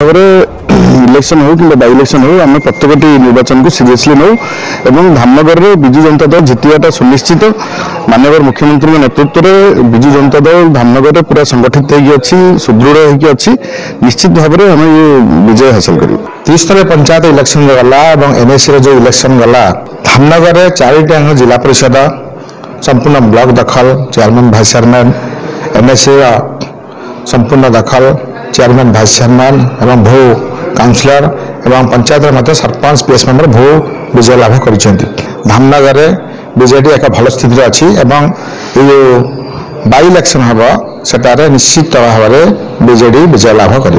Election हो कि by election हो आम प्रत्येक निर्वाचन को सीरियसली नौ एवं धामनगर में विजु जनता दल जितवाटा सुनिश्चित। माननीय मुख्यमंत्री नेतृत्व में विजु जनता दल धामनगर में पूरा संगठित होगी सुदृढ़ होगी निश्चित भाव में आम ये विजय हासिल कर 30 पंचायत इलेक्शन गला एनएसी जो इलेक्शन गला धामनगर में 4 जिला परिषद संपूर्ण ब्लॉक दखल चेयरमैन भाइस चेयरमैन एनएसी संपूर्ण दखल चेयरमैन भाइस चेयरमैन एवं भू काउंसिलर एवं पंचायत मध्य सरपंच पीएस मेंबर भू विजय लाभ कर धामनगर में बीजेडी एक भल स्थिति अच्छी ये बाई इलेक्शन हम सेटारे निश्चित भाव में बीजेडी विजय लाभ कर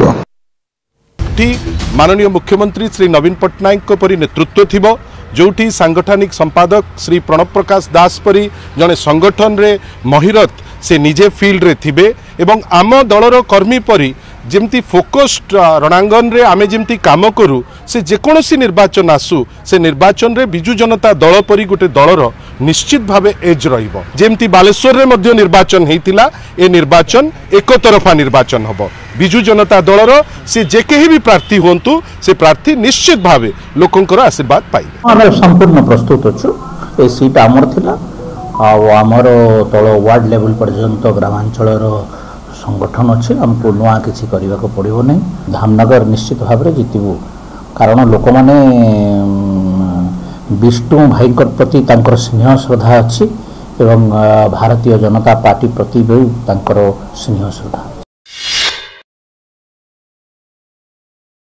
माननीय मुख्यमंत्री श्री नवीन पट्टनायक परी नेतृत्व थिबो जोठी सांगठनिक संपादक श्री प्रणव प्रकाश दास परी जड़े संगठन रे महिरत से निजे फील्ड रे थिबे एवं आम दलर कर्मी परी जेमती फोकस्ड रणांगन रे आमे जेमती काम करू से जेकोसी निर्वाचन आसू से निर्वाचन रे बिजु जनता दल परी गोटे दलर निश्चित भावे एज रहिबो। जेमती बालेश्वर रे मध्य निर्वाचन हेतिला ए निर्वाचन एक तरफा निर्वाचन हबो। बिजु जनता दलर से जेकेही भी प्रार्थी होंतु से प्रार्थी निश्चित भावे लोकंकर आशीर्वाद पाइबे। आमे संपूर्ण प्रस्तुत अछु ए सीट आमर थिला आमर तल वार्ड लेवल पर्यंत ग्रामांचल संगठन अच्छे आमको नुआ किसी करने को पड़ो नहीं। धामनगर निश्चित भाव में जितबू कारण लोक मैंने विष्णु भाई प्रति तांकर स्नेह श्रद्धा अच्छी एवं भारतीय जनता पार्टी प्रति भी तांकर स्नेह श्रद्धा।